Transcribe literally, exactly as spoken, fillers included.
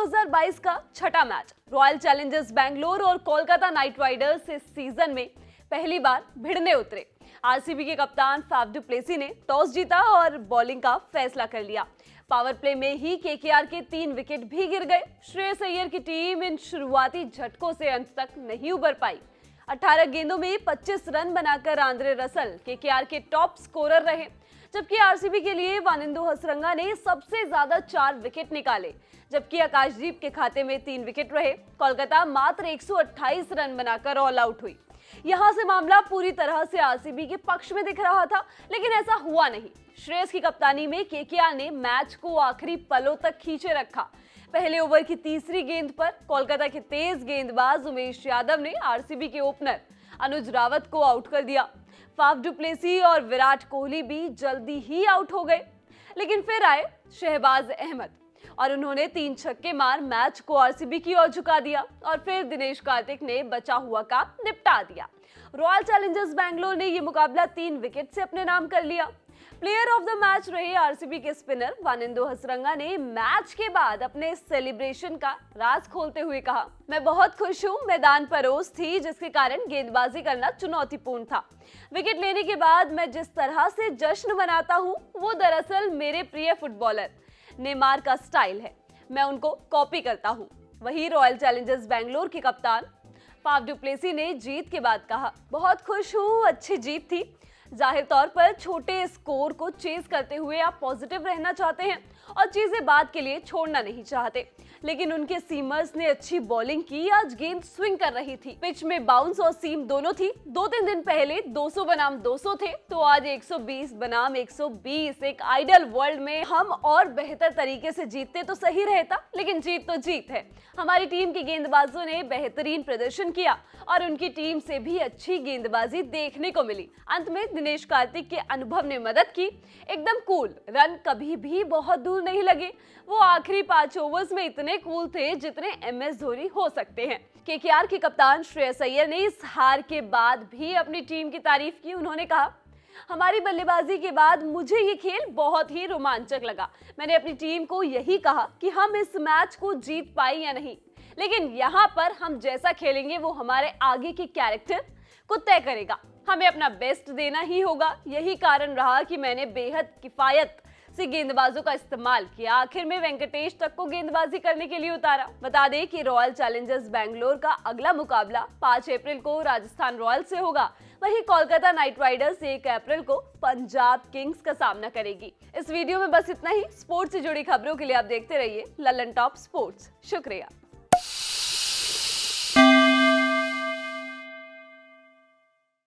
हज़ार बाईस का छठा मैच रॉयल चैलेंजर्स बैंगलोर और कोलकाता नाइट राइडर्स इस सीजन में पहली बार भिड़ने उतरे। आरसीबी के कप्तान फाफ डू प्लेसी ने टॉस जीता और बॉलिंग का फैसला कर लिया। पावर प्ले में ही केकेआर के तीन विकेट भी गिर गए। श्रेयस अय्यर की टीम इन शुरुआती झटकों से अंत तक नहीं उबर पाई। अठारह गेंदों में पच्चीस रन बनाकर आंद्रे रसल केकेआर के टॉप स्कोरर रहे, जबकि आरसीबी के लिए वानिंदु हसरंगा ने सबसे ज्यादा चार विकेट निकाले, जबकि आकाशदीप के खाते में तीन विकेट रहे। कोलकाता मात्र एक सौ अट्ठाईस रन बनाकर ऑल आउट हुई। यहां से मामला पूरी तरह से आरसीबी के पक्ष में दिख रहा था, लेकिन ऐसा हुआ नहीं। श्रेयस की कप्तानी में केकेआर ने मैच को आखिरी पलों तक खींचे रखा। पहले ओवर की तीसरी गेंद पर कोलकाता के तेज गेंदबाज उमेश यादव ने आरसीबी के ओपनर अनुज रावत को आउट कर दिया। फाफ डू प्लेसी और विराट कोहली भी जल्दी ही आउट हो गए, लेकिन फिर आए शहबाज अहमद और उन्होंने तीन छक्के मार मैच को आरसीबी की ओर झुका दिया और फिर दिनेश कार्तिक ने बचा हुआ काम निपटा दिया। रॉयल चैलेंजर्स बैंगलोर ने यह मुकाबला तीन विकेट से अपने नाम कर लिया। प्लेयर ऑफ द मैच रहे आरसीबी के स्पिनर वानिंदु हसरंगा ने मैच के बाद अपने सेलिब्रेशन का राज खोलते हुए कहा, मैं बहुत खुश हूं, मैदान परोस थी जिसके कारण गेंदबाजी करना चुनौतीपूर्ण था। विकेट लेने के बाद मैं जिस तरह से जश्न मनाता हूं वो दरअसल मेरे प्रिय फुटबॉलर नेमार का स्टाइल है, मैं उनको कॉपी करता हूं। वहीं रॉयल चैलेंजर्स बैंगलोर के कप्तान फाफ डू प्लेसी ने जीत के बाद कहा, बहुत खुश हूं, अच्छी जीत थी। जाहिर तौर पर छोटे स्कोर को चेज करते हुए आप पॉजिटिव रहना चाहते हैं और चीजें बाद के लिए छोड़ना नहीं चाहते, लेकिन उनके सीमर्स ने अच्छी बॉलिंग की। आज गेंद स्विंग कर रही थी, पिच में बाउंस और सीम दोनों थी। दो तीन दिन पहले दो सौ बनाम दो सौ थे, तो आज एक सौ बीस बनाम एक सौ बीस। एक आइडल वर्ल्ड में हम और बेहतर तरीके से जीतते तो सही रहता, लेकिन जीत तो जीत है। हमारी टीम के गेंदबाजों ने बेहतरीन प्रदर्शन किया और उनकी टीम से भी अच्छी गेंदबाजी देखने को मिली। अंत में दिनेश कार्तिक के अनुभव ने मदद की। एकदम कूल, रन कभी भी बहुत दूर नहीं लगे। वो आखिरी पांच ओवर्स में इतने कूल थे जितने एम एस धोनी हो सकते हैं। केकेआर के कप्तान श्रेयस अय्यर ने इस हार के बाद भी अपनी टीम की तारीफ की। उन्होंने कहा, हमारी बल्लेबाजी के बाद मुझे ये खेल बहुत ही रोमांचक लगा। मैंने अपनी टीम को यही कहा कि हम इस मैच को जीत पाए या नहीं, लेकिन यहाँ पर हम जैसा खेलेंगे वो हमारे आगे के कैरेक्टर को तय करेगा। हमें अपना बेस्ट देना ही होगा। यही कारण रहा कि मैंने बेहद किफायत से गेंदबाजों का इस्तेमाल किया। आखिर में वेंकटेश तक को गेंदबाजी करने के लिए उतारा। बता दें कि रॉयल चैलेंजर्स बैंगलोर का अगला मुकाबला पाँच अप्रैल को राजस्थान रॉयल्स से होगा। वहीं कोलकाता नाइट राइडर्स एक अप्रैल को पंजाब किंग्स का सामना करेगी। इस वीडियो में बस इतना ही। स्पोर्ट्स से जुड़ी खबरों के लिए आप देखते रहिए ललन टॉप स्पोर्ट्स। शुक्रिया।